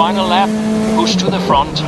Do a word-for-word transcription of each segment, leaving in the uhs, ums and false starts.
final lap, push to the front.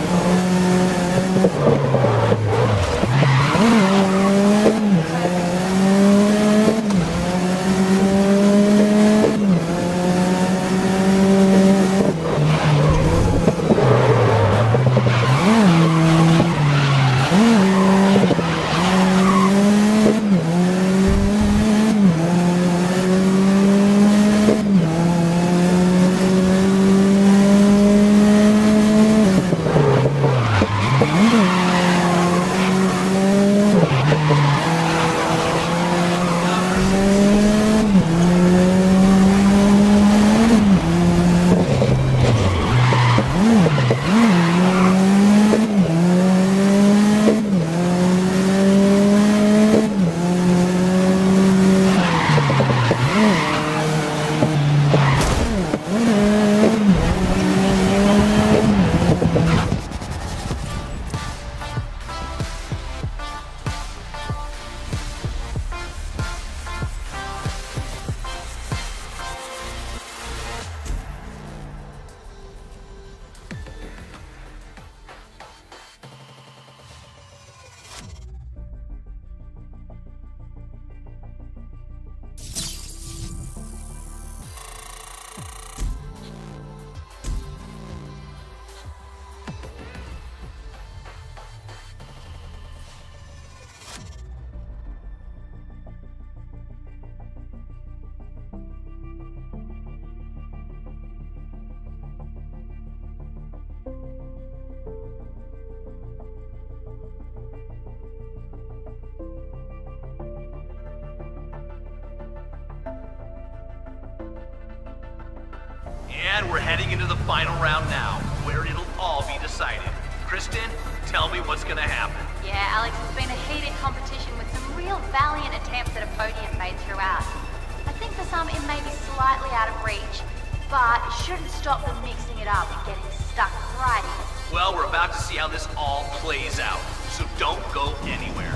And we're heading into the final round now, where it'll all be decided. Kristen, tell me what's gonna happen. Yeah, Alex, it's been a heated competition with some real valiant attempts at a podium made throughout. I think for some it may be slightly out of reach, but it shouldn't stop them mixing it up and getting stuck right in. Well, we're about to see how this all plays out, so don't go anywhere.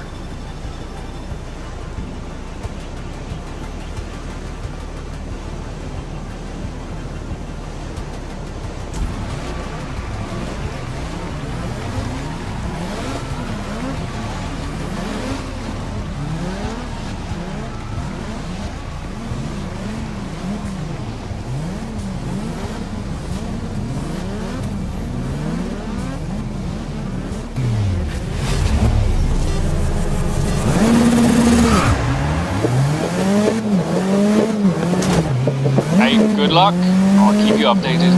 Good luck. I'll keep you updated.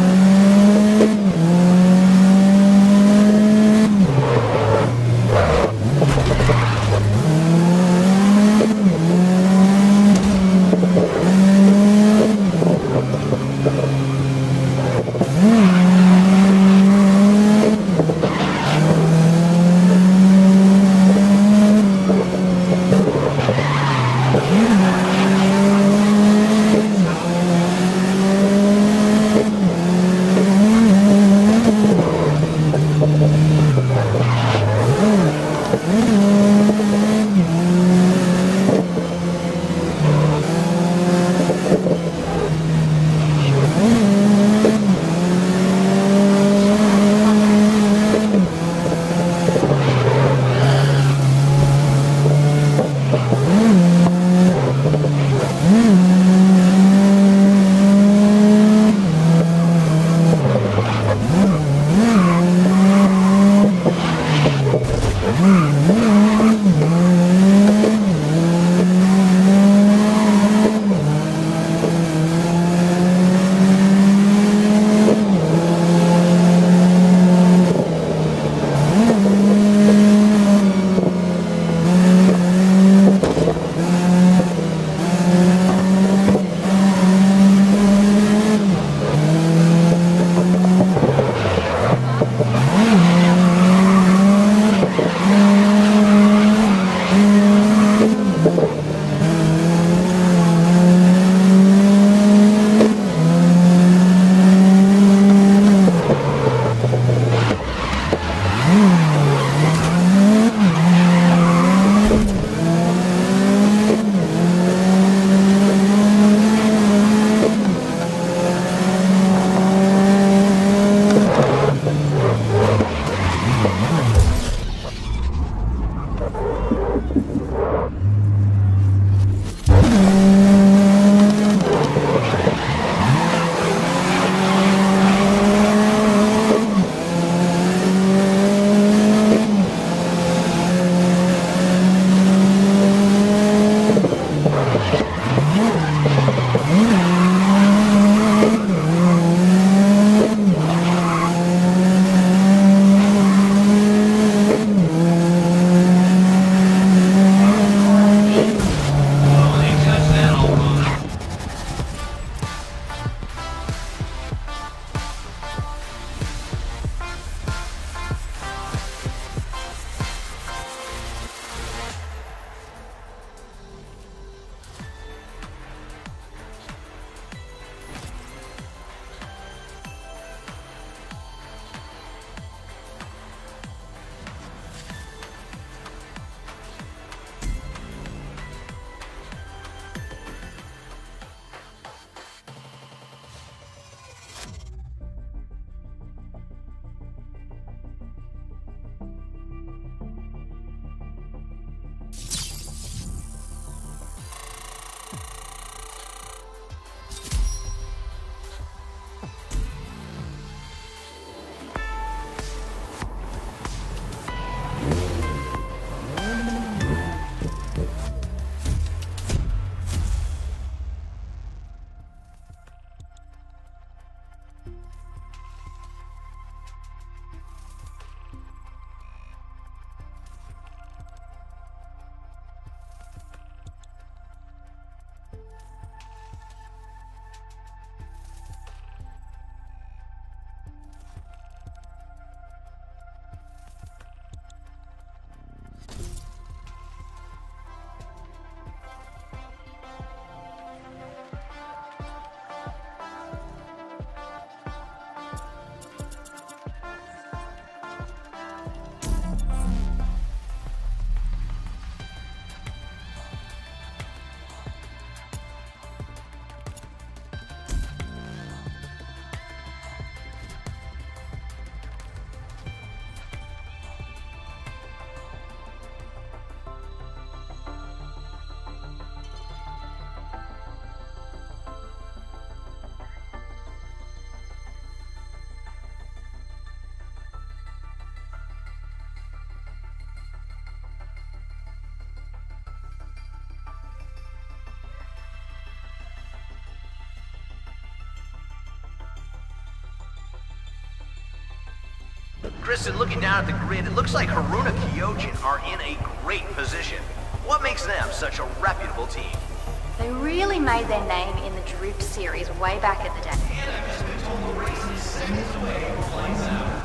Kristen, looking down at the grid, it looks like Haruna Kyojin are in a great position. What makes them such a reputable team? They really made their name in the Drift series way back in the day. And I've just been told the race is seconds away from lights out.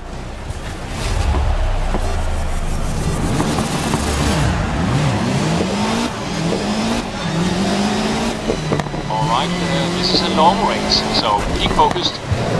Alright, uh, this is a long race, so keep focused.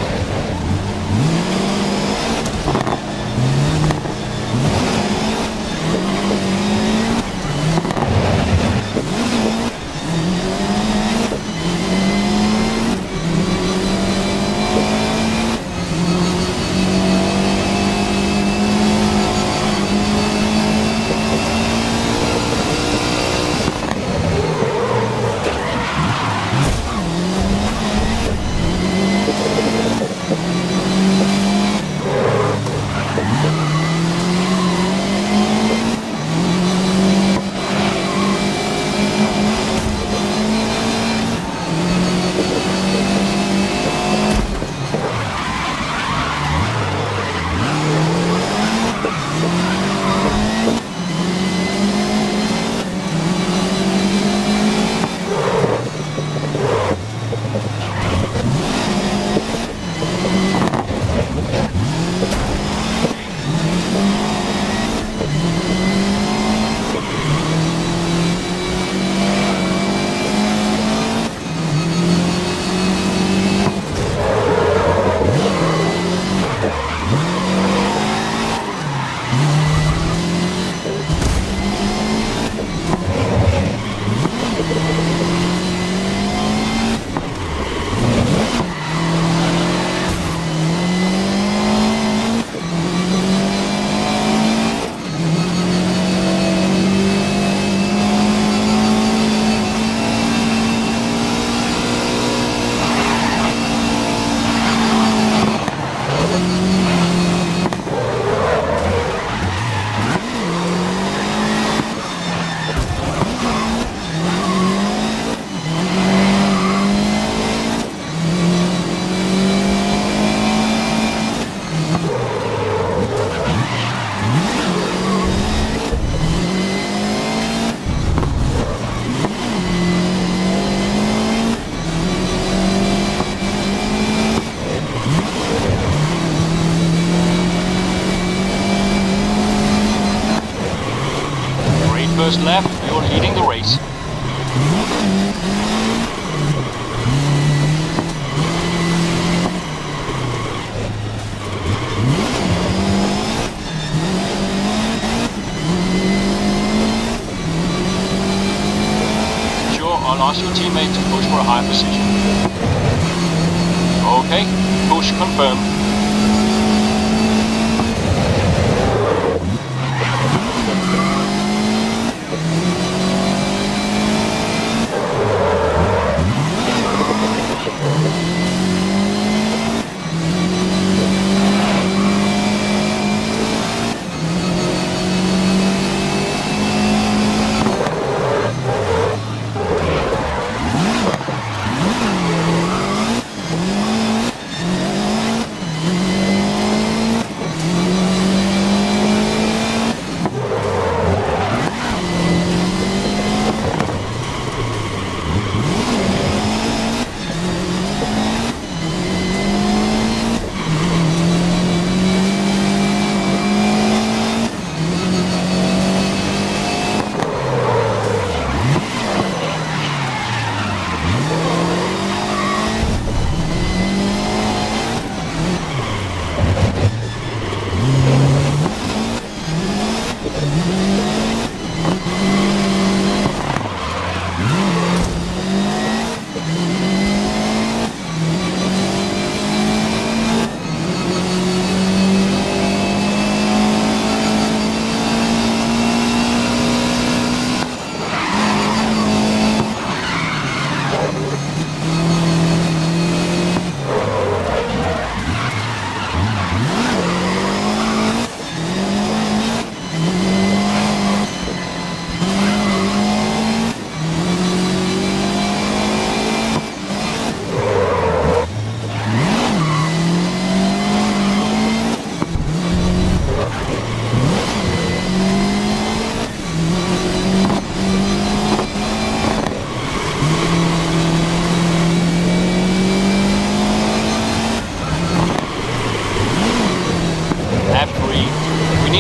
First lap, you're leading the race. Sure, I'll ask your teammate to push for a high position. Okay, push confirmed.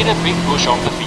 a big push on the